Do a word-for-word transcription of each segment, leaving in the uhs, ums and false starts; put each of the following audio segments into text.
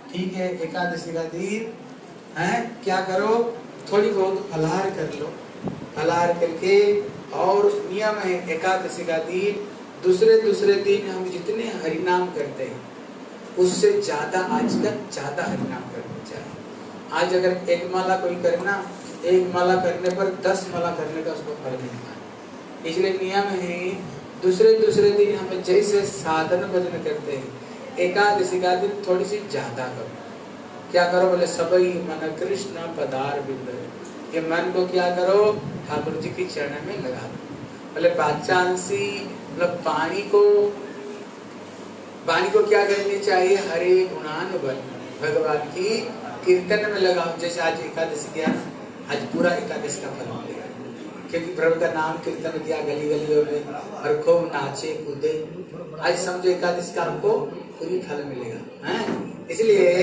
ठीक है, एकादशी का दिन है, क्या करो, थोड़ी बहुत फलाहार कर लो। फलाहार करके, और नियम है एकादशी का दिन दूसरे दूसरे दिन हम जितने हरिनाम करते हैं उससे ज्यादा आज तक ज्यादा हरिनाम करना चाहिए। आज अगर एक माला कोई करना, एक माला करने पर दस माला करने का उसको फल मिलता है। इसलिए नियम है दूसरे दूसरे दिन हमें जैसे साधन भजन करते हैं, एकादशी का दिन थोड़ी सी ज्यादा करो। क्या करो बोले, सबई मन कृष्ण पदार बिंद, ये मन को क्या करो, ठाकुर जी की चरण में लगा दो। बोले बाचांसी, मतलब पानी को, वाणी को क्या करनी चाहिए, हरे गुणान बल, भगवान की कीर्तन में लगाओ। जैसे आज एकादशी किया, आज पूरा एकादशी का फल मिलेगा, क्योंकि प्रभु का नाम कीर्तन किया गली गलियों में और खूब नाचे कूदे। आज समझो एकादशी का हमको पूरी फल मिलेगा, है? इसलिए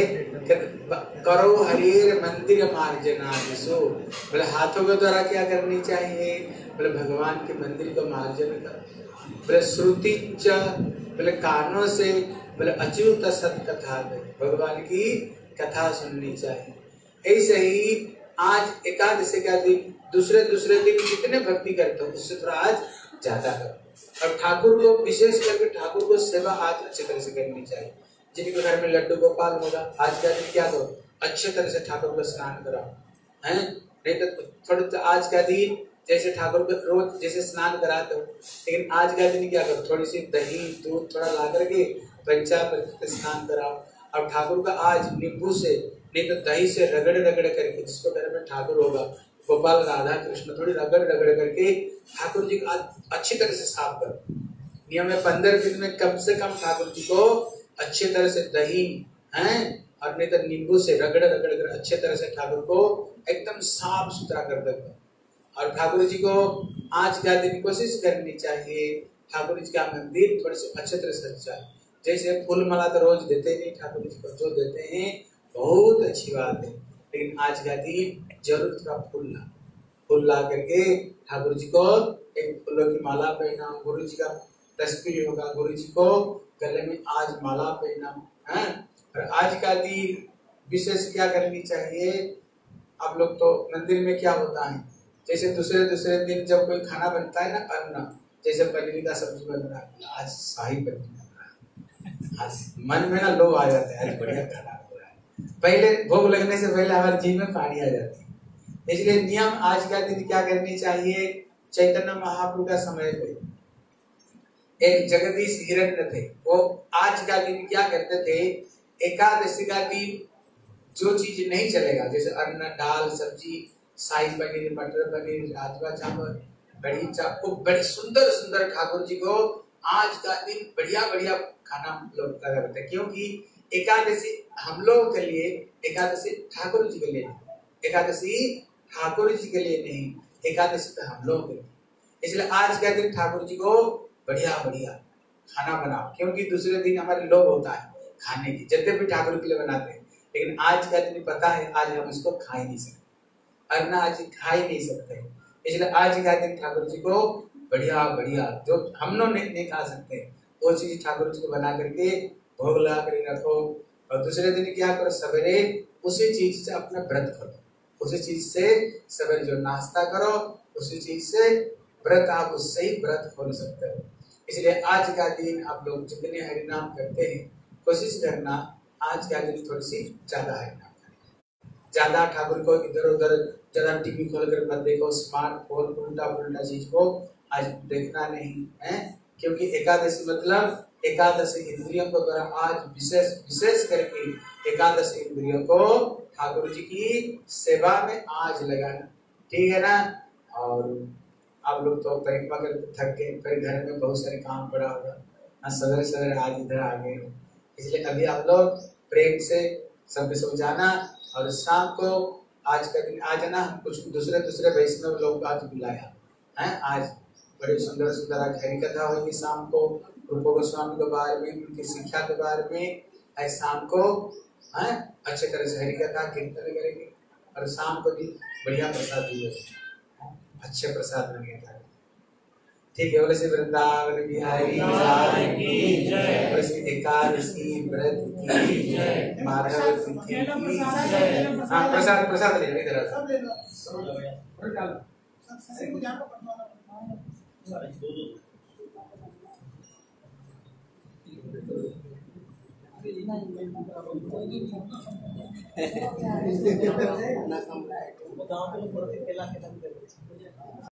करो हरिर मंदिर मार्जना दिशो, बोले हाथों के द्वारा क्या करनी चाहिए, बोले भगवान के मंदिर को मार्जन कर। बोले श्रुति च, बोले कानों से, बोले अच्युत सत कथा, भगवान की कथा सुननी चाहिए। ऐसे ही आज एकादशी का दिन दूसरे दूसरे दिन कितने भक्ति करते हो उससे थोड़ा आज ज्यादा करो। और ठाकुर को विशेष करके ठाकुर को सेवा आज अच्छी तरह से करनी चाहिए। जिनके घर में लड्डू गोपाल होगा, आज का दिन क्या करो, अच्छे तरह से ठाकुर को स्नान कराओ, हैं? नहीं तो थोड़े तो आज का दिन जैसे ठाकुर को रोज जैसे स्नान कराते हो, लेकिन आज का दिन क्या करो, थोड़ी सी दही दूध थोड़ा ला करके पंचामृत स्नान कराओ। और ठाकुर का आज नींबू से, नहीं तो दही से रगड़ रगड़ करके, जिसको घर में ठाकुर होगा गोपाल राधा कृष्ण, थोड़ी रगड़ रगड़ करके ठाकुर जी को आज अच्छी तरह से साफ करो। नियम है पंद्रह दिन में कम से कम ठाकुर जी को अच्छे तरह से दही हैं और नहीं तो नींबू से रगड़ रगड़ कर अच्छे तरह से ठाकुर को एकदम साफ सुथरा कर देते। और ठाकुर जी को आज का दिन कोशिश करनी चाहिए ठाकुर जी का मंदिर थोड़े से अच्छे तरह से सजाए। जैसे फूल माला तो रोज देते नहीं ठाकुर जी को, जो देते हैं बहुत अच्छी बात है, लेकिन आज का दिन जरूर थोड़ा फूल ला फूल ला करके ठाकुर जी को एक फूलों की माला पहना। गुरु जी का तस्वीर होगा, गुरु जी को गले में आज माला पहना है। और आज का दिन विशेष क्या करनी चाहिए, आप लोग तो मंदिर में क्या होता है, जैसे दूसरे दूसरे दिन जब कोई खाना बनता है ना, अन्न जैसे पनीर का सब्जी बन रहा है, आज शाही पनीर बन रहा है, आज मन में ना लोभ आ जाता है, आज बढ़िया खाना हो रहा है। पहले भोग लगने से पहले हमारे जीव में पानी आ जाती है। इसलिए नियम आज का दिन क्या करनी चाहिए, चैतन्य महाप्रभु का समय पे एक जगदीश हिरण्य थे, वो आज का दिन क्या करते थे, एकादशी का दिन जो चीज नहीं चलेगा, जैसे अन्न दाल सब्जी शाही पनीर मटर पनीर राजमा चावल बड़ी चावल बड़े सुंदर सुंदर ठाकुर जी को आज का दिन बढ़िया बढ़िया खाना लोग करते हैं, क्योंकि एकादशी हम लोगों के लिए, एकादशी ठाकुर जी के लिए, एकादशी ठाकुर जी के लिए नहीं, एकादशी तो हम लोग के लिए। इसलिए आज का दिन ठाकुर जी को बढ़िया बढ़िया खाना बनाओ, क्योंकि दूसरे दिन हमारे लोभ होता है खाने की, जितने भी ठाकुर के लिए बनाते हैं, लेकिन आज का दिन पता है आज हम इसको खा ही नहीं सकते, अन्न आज खा ही नहीं सकते। इसलिए आज का दिन ठाकुर जी को बढ़िया बढ़िया जो हम लोग नहीं, नहीं खा सकते वो चीज ठाकुर जी को बना करके भोग लगा कर रखो। और दूसरे दिन क्या करो, सवेरे उसी चीज से अपना व्रत करो, उसी चीज से सवेरे जो नाश्ता करो उसी चीज से व्रत, आप उससे ही व्रत खोल सकते हो। इसलिए आज का दिन आप लोग जितने हरिनाम करते हैं कोशिश करना आज का दिन थोड़ी सी ज्यादा हरिनाम करें, ज्यादा ठाकुर को इधर उधर ज्यादा टीवी खोल कर मत देखो, स्मार्टफोन उल्टा पुल्टा चीज को आज देखना नहीं है, क्योंकि एकादशी मतलब एकादशी इंद्रियों को द्वारा आज विशेष विशेष करके एकादशी इंद्रियों को ठाकुर जी की सेवा में आज लगाना, ठीक है ना। और आप लोग तो परिक्रमा करके थक गए, फिर घर में बहुत सारे काम पड़ा होगा, सवेरे सवेरे आज इधर आ गए, इसलिए अभी आप लोग प्रेम से सबके सब जाना और शाम को आज का दिन आज ना कुछ दूसरे दूसरे वैष्णव लोग आज बुलाया है, आज बड़ी सुंदर सुंदर आज हरि कथा होगी शाम को, रूप गोस्वामी के बारे में, उनकी शिक्षा के बारे में आज शाम को है अच्छे तरह से हरि कथा कीर्तन करेंगे। और शाम को भी बढ़िया प्रसाद दिए, अच्छे प्रसाद बनेगा। ठीक है, बोले श्री वृंदावन बिहारी लाल की जय, बोले श्री एकादशी व्रत की जय, माधव तिथि की जय। हाँ प्रसाद प्रसाद ले लो इधर सब ले लो और डालो सबसे कुछ आपको पटवाना बताओ तो